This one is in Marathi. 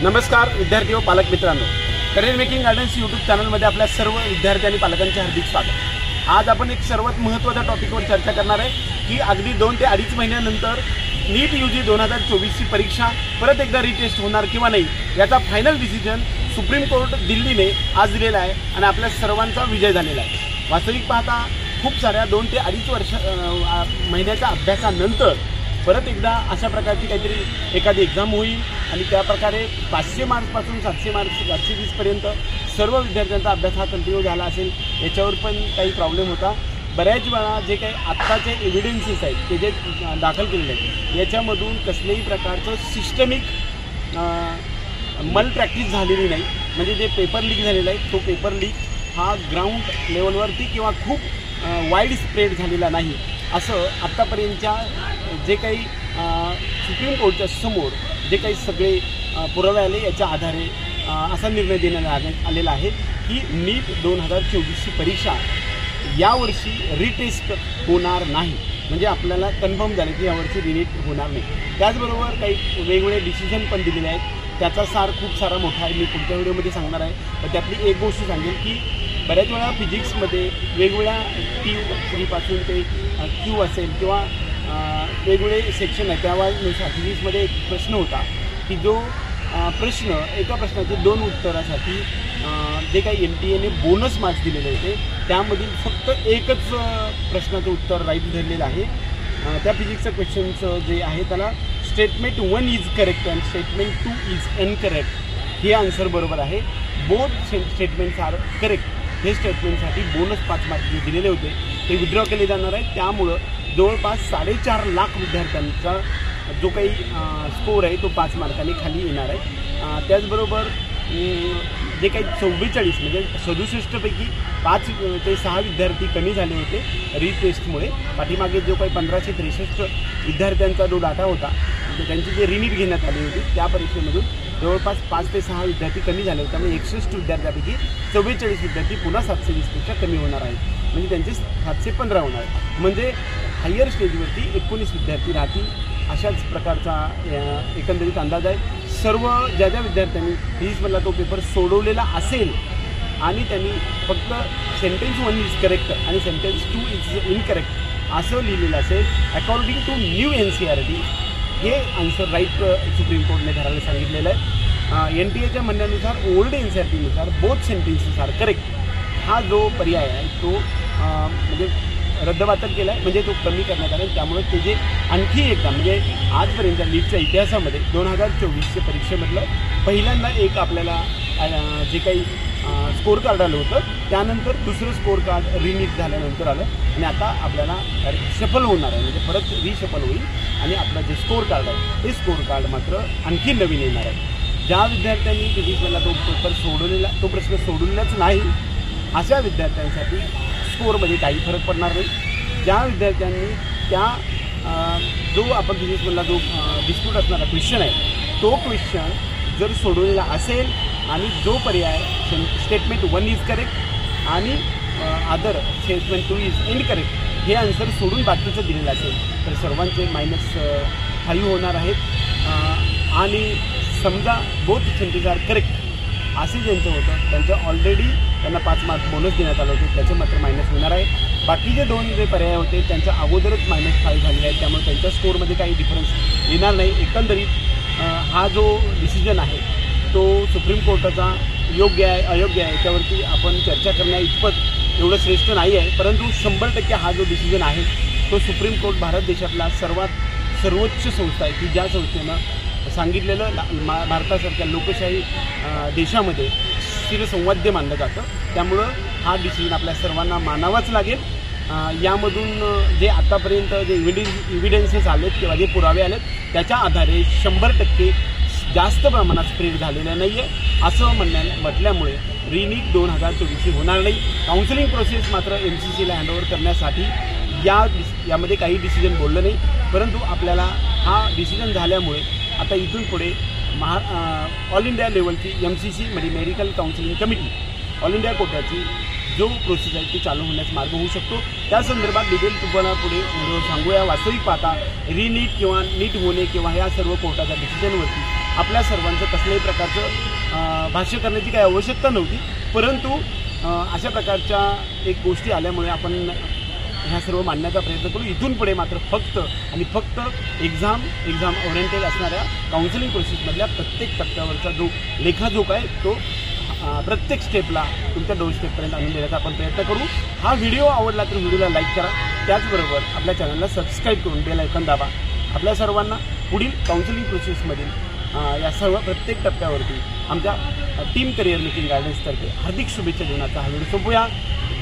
नमस्कार विद्यार्थी व पालक मित्रांनो, करियर मेकिंग गार्डन्स यूट्यूब चॅनलमध्ये आपल्या सर्व विद्यार्थी आणि पालकांचे हार्दिक स्वागत। आज आपण एक सर्वात महत्त्वाच्या टॉपिकवर चर्चा करणार आहे की अगदी 2 ते 2.5 महिन्यानंतर नीट यूजी 2024ची परीक्षा परत एकदा रिटेस्ट होणार किंवा नाही याचा फायनल डिसिजन सुप्रीम कोर्ट दिल्लीने आज दिलेला आहे आणि आपल्या सर्वांचा विजय झालेला आहे। वास्तविक पाहता खूप साऱ्या 2 ते 2.5 महिन्याच्या अभ्यासानंतर परत एकदा अशा प्रकारची काहीतरी एखादी एक्झाम होईल आणि त्या प्रकारे 500 मार्क्सपासून 700 मार्क्स 720पर्यंत सर्व विद्यार्थ्यांचा अभ्यास हा कंटिन्यू झाला असेल याच्यावर पण काही प्रॉब्लेम होता। बऱ्याच वेळा जे काही आत्ताचे एव्हिडन्सेस आहेत ते जे दाखल केलेले आहेत याच्यामधून कसल्याही प्रकारचं सिस्टमिक मल प्रॅक्टिस झालेली नाही। म्हणजे जे पेपर लीक झालेला आहे तो पेपर लीक हा ग्राउंड लेवलवरती किंवा खूप वाईड स्प्रेड झालेला नाही असं आत्तापर्यंतच्या जे काही सुप्रीम कोर्टच्या समोर जे काही सगळे पुरावे आले याच्या आधारे असा निर्णय देण्यात आलेला आहे की नीट 2024ची परीक्षा यावर्षी रिटेस्ट होणार नाही। म्हणजे आपल्याला कन्फर्म झालं की यावर्षी रिनीट होणार नाही। त्याचबरोबर काही वेगवेगळे डिसिजन पण दिलेले आहेत, त्याचा सार खूप सारा मोठा आहे, मी पुढच्या व्हिडिओमध्ये सांगणार आहे। तर त्यातली एक गोष्ट सांगेल की बऱ्याच वेळा फिजिक्समध्ये वेगवेगळ्या T3पासून ते Q असेल किंवा वेगवेगळे सेक्शन आहे त्यानुसार फिजिक्समध्ये एक प्रश्न होता की जो प्रश्न एका प्रश्नाचे 2 उत्तरासाठी जे काही NTA ने बोनस मार्क्स दिलेले होते त्यामधील फक्त एकच प्रश्नाचं उत्तर राईट धरलेलं आहे। त्या फिजिक्सचं क्वेश्चनचं जे आहे त्याला statement 1 is correct and statement 2 is incorrect हे आन्सर बरोबर आहे। Both statements are correct. हे स्टेटमेंटसाठी बोनस 5 मार्क जे दिलेले होते ते विड्रॉ केले जाणार आहेत। त्यामुळं जवळपास 4.5 लाख विद्यार्थ्यांचा जो काही स्कोर आहे तो 5 मार्कांनी खाली येणार आहे। त्याचबरोबर जे काही 44 म्हणजे 67 पैकी 5 ते 6 विद्यार्थी कमी झाले होते रिटेस्टमुळे। पाठीमागे जो काही 1563 विद्यार्थ्यांचा जो डाटा होता त्यांची जे रिनीट घेण्यात आली होती त्या परीक्षेमधून जवळपास 5 ते 6 विद्यार्थी कमी झाले होते। त्यामुळे 61 विद्यार्थ्यांपैकी 44 विद्यार्थी पुन्हा 720पेक्षा कमी होणार आहेत, म्हणजे त्यांचे 715 होणार आहेत। म्हणजे हायर स्टेजवरती 19 विद्यार्थी राहतील अशाच प्रकारचा एकंदरीत अंदाज आहे। सर्व ज्या विद्यार्थ्यांनी फिजिक्समधला तो पेपर सोडवलेला असेल आणि त्यांनी फक्त सेंटेन्स 1 इज करेक्ट आणि सेंटेन्स 2 इज इनकरेक्ट असं लिहिलेलं असेल अकॉर्डिंग टू न्यू NCERT हे आन्सर राईट सुप्रीम कोर्टने धरायला सांगितलेलं आहे। NTA च्या म्हणण्यानुसार ओल्ड NCERTनुसार बोथ सेंटेन्सेस आर करेक्ट हा जो पर्याय आहे तो म्हणजे रद्दबातल केला आहे, म्हणजे तो कमी करण्यात आला। त्यामुळे ते जे आणखी एकदा म्हणजे आजपर्यंत नीटच्या इतिहासामध्ये 2024च्या परीक्षेमधलं पहिल्यांदा एक आपल्याला जे काही स्कोअर कार्ड आलं होतं त्यानंतर दुसरं स्कोअर कार्ड रिनीट झाल्यानंतर आलं आणि आता आपल्याला शफल होणार आहे, म्हणजे परत रिशफल होईल आणि आपलं जे स्कोअर कार्ड आहे ते स्कोअर कार्ड मात्र आणखी नवीन येणार आहे। ज्या विद्यार्थ्यांनी फिजिक्समधला तो पेपर सोडवलेला तो प्रश्न सोडवलेलाच नाही अशा विद्यार्थ्यांसाठी स्कोअरमध्ये काही फरक पडणार नाही। ज्या विद्यार्थ्यांनी त्या जो आपण फिजिक्समधला जो डिस्प्यूट असणारा क्वेश्चन आहे तो क्वेश्चन जर सोडवलेला असेल आणि जो पर्याय स्टेटमेंट 1 इज करेक्ट आणि अदर स्टेटमेंट 2 इज इनकरेक्ट हे आन्सर सोडून बाकीचं दिलेलं असेल तर सर्वांचे -5 होणार आहेत। आणि समजा बोथ सेंटेन्स आर करेक्ट असे ज्यांचं होतं त्यांचं ऑलरेडी त्यांना 5 मार्क बोनस देण्यात आलं होतं त्याचे मात्र मायनस होणार आहे। बाकीचे 2 जे पर्याय होते त्यांच्या अगोदरच -5 झालेले आहेत त्यामुळे त्यांच्या स्कोअरमध्ये काही डिफरन्स येणार नाही। एकंदरीत हा जो डिसिजन आहे तो सुप्रीम कोर्टाचा योग्य आहे अयोग्य आहे याच्यावरती आपण चर्चा करण्या इतपत एवढं श्रेष्ठ नाही आहे, परंतु 100% हा जो डिसिजन आहे तो सुप्रीम कोर्ट भारत देशातला सर्वोच्च संस्था आहे की ज्या संस्थेनं सांगितलेलं भारतासारख्या लोकशाही देशामध्ये शिरसंवाद्य मानलं जातं। त्यामुळं हा डिसिजन आपल्या सर्वांना मानावाच लागेल। यामधून जे आतापर्यंत जे इव्हिडन्सेस आलेत किंवा जे पुरावे आलेत त्याच्या आधारे 100% जास्त प्रमाणात स्प्रेड झालेलं नाही आहे असं म्हटल्यामुळे रिनीट 2024 होणार नाही। काउन्सिलिंग प्रोसेस मात्र MCCला हँडओव्हर करण्यासाठी यामध्ये काही डिसिजन बोललं नाही, परंतु आपल्याला हा डिसिजन झाल्यामुळे आता इथून पुढे ऑल इंडिया लेवलची MCC म्हणजे medical counselling committee all India कोट्याची जो प्रोसेस आहे ती चालू होण्यास मार्ग होऊ शकतो। त्या संदर्भात डिटेल तुम्हाला पुढे सांगूया। वास्तविक पाहता रिनीट किंवा नीट होणे किंवा ह्या सर्व कोर्टाच्या डिसिजनवरती आपल्या सर्वांचं कसल्याही प्रकारचं भाष्य करण्याची काही आवश्यकता नव्हती, परंतु अशा प्रकारच्या एक गोष्टी आल्यामुळे आपण ह्या सर्व मांडण्याचा प्रयत्न करू। इथून पुढे मात्र फक्त आणि फक्त एक्झाम ओरिएंटेड असणाऱ्या काउन्सिलिंग प्रोसेसमधल्या प्रत्येक टप्प्यावरचा जो लेखाजोखा आहे तो प्रत्येक स्टेपला तुमच्या डोर स्टेपपर्यंत आणून देण्याचा आपण प्रयत्न करू। हा व्हिडिओ आवडला तर व्हिडिओला लाईक करा, त्याचबरोबर आपल्या चॅनलला सबस्क्राईब करून बेल आयकॉन दाबा। आपल्या सर्वांना पुढील काउन्सिलिंग प्रोसेसमधील या सर्व प्रत्येक टप्प्यावरती आमच्या टीम करिअर मेकिंग गायडन्सतर्फे हार्दिक शुभेच्छा देण्याचा हा व्हिडिओ संपूया।